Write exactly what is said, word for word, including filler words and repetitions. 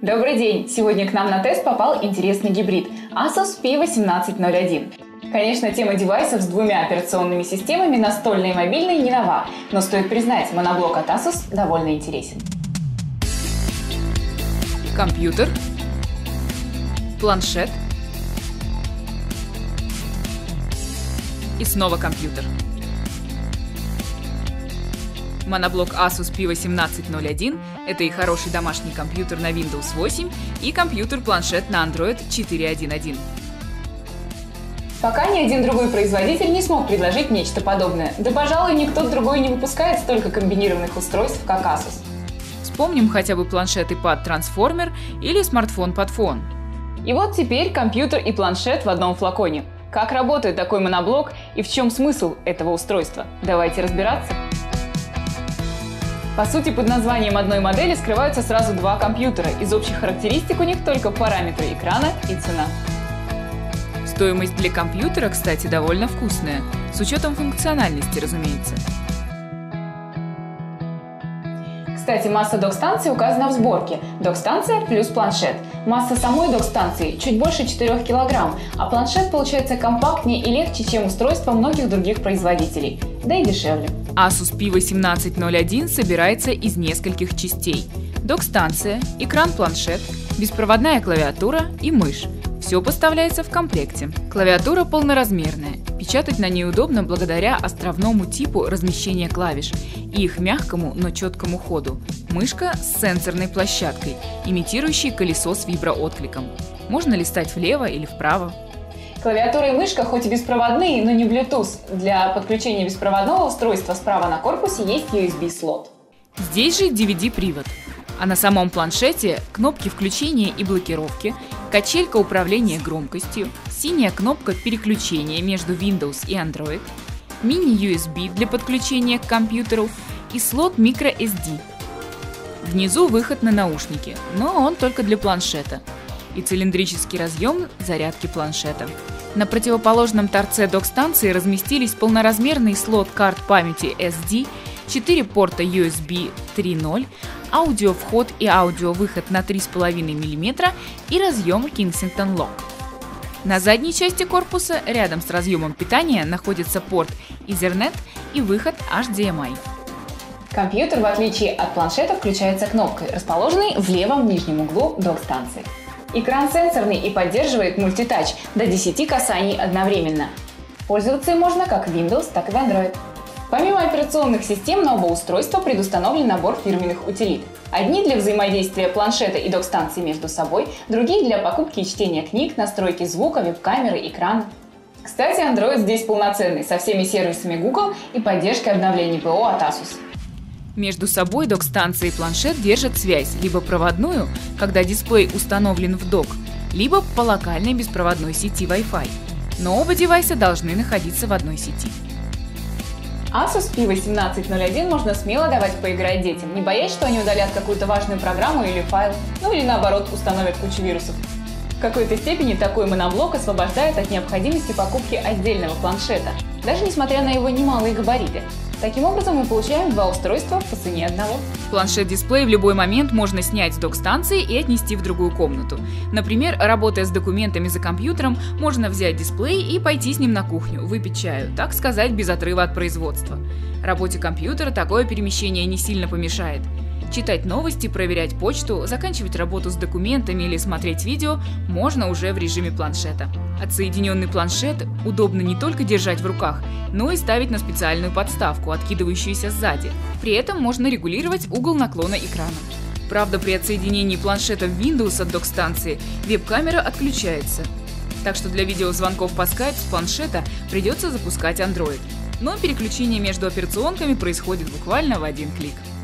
Добрый день! Сегодня к нам на тест попал интересный гибрид Asus пи восемнадцать ноль один. Конечно, тема девайсов с двумя операционными системами, настольной и мобильной, не нова, но стоит признать, моноблок от Asus довольно интересен. Компьютер, планшет и снова компьютер. Моноблок Asus пи восемнадцать ноль один – это и хороший домашний компьютер на Windows восемь, и компьютер-планшет на Android четыре точка один точка один. Пока ни один другой производитель не смог предложить нечто подобное. Да, пожалуй, никто другой не выпускает столько комбинированных устройств, как Asus. Вспомним хотя бы планшет iPad Transformer или смартфон под фон. И вот теперь компьютер и планшет в одном флаконе. Как работает такой моноблок и в чем смысл этого устройства? Давайте разбираться. По сути, под названием одной модели скрываются сразу два компьютера. Из общих характеристик у них только параметры экрана и цена. Стоимость для компьютера, кстати, довольно вкусная, с учетом функциональности, разумеется. Кстати, масса док-станции указана в сборке. Док-станция плюс планшет. Масса самой док-станции чуть больше четырёх килограмм, а планшет получается компактнее и легче, чем устройства многих других производителей, да и дешевле. Asus пи восемнадцать ноль один собирается из нескольких частей. Док-станция, экран-планшет, беспроводная клавиатура и мышь. Все поставляется в комплекте. Клавиатура полноразмерная. Печатать на ней удобно благодаря островному типу размещения клавиш и их мягкому, но четкому ходу. Мышка с сенсорной площадкой, имитирующей колесо с виброоткликом. Можно листать влево или вправо. Клавиатура и мышка хоть и беспроводные, но не Bluetooth. Для подключения беспроводного устройства справа на корпусе есть ю эс би-слот. Здесь же ди ви ди-привод. А на самом планшете кнопки включения и блокировки, качелька управления громкостью, синяя кнопка переключения между Windows и Android, мини-ю эс би для подключения к компьютеру и слот microSD. Внизу выход на наушники, но он только для планшета, и цилиндрический разъем зарядки планшета. На противоположном торце док-станции разместились полноразмерный слот карт памяти эс ди, четыре порта ю эс би три ноль, аудиовход и аудиовыход на три с половиной миллиметра и разъем Kingsington Lock. На задней части корпуса, рядом с разъемом питания, находится порт Ethernet и выход эйч ди эм ай. Компьютер, в отличие от планшета, включается кнопкой, расположенной в левом нижнем углу док-станции. Экран сенсорный и поддерживает мультитач до десяти касаний одновременно. Пользоваться им можно как в Windows, так и в Android. Помимо операционных систем на оба устройства предустановлен набор фирменных утилит. Одни для взаимодействия планшета и док-станции между собой, другие для покупки и чтения книг, настройки звука, веб-камеры, экрана. Кстати, Android здесь полноценный, со всеми сервисами Google и поддержкой обновлений ПО от Asus. Между собой док-станция и планшет держат связь либо проводную, когда дисплей установлен в док, либо по локальной беспроводной сети Wi-Fi. Но оба девайса должны находиться в одной сети. Asus пи восемнадцать ноль один можно смело давать поиграть детям, не боясь, что они удалят какую-то важную программу или файл, ну или наоборот установят кучу вирусов. В какой-то степени такой моноблок освобождает от необходимости покупки отдельного планшета, даже несмотря на его немалые габариты. Таким образом мы получаем два устройства по цене одного. Планшет-дисплей в любой момент можно снять с док-станции и отнести в другую комнату. Например, работая с документами за компьютером, можно взять дисплей и пойти с ним на кухню, выпить чаю, так сказать, без отрыва от производства. Работе компьютера такое перемещение не сильно помешает. Читать новости, проверять почту, заканчивать работу с документами или смотреть видео можно уже в режиме планшета. Отсоединенный планшет удобно не только держать в руках, но и ставить на специальную подставку, откидывающуюся сзади. При этом можно регулировать угол наклона экрана. Правда, при отсоединении планшета в Windows от док-станции веб-камера отключается. Так что для видеозвонков по Skype с планшета придется запускать Android. Но переключение между операционками происходит буквально в один клик.